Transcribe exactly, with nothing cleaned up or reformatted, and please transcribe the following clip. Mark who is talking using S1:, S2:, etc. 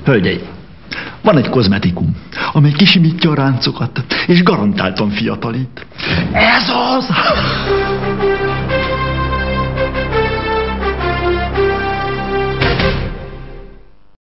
S1: Hölgyeim, van egy kozmetikum, amely kisimítja a ráncokat, és garantáltan fiatalít. Ez az!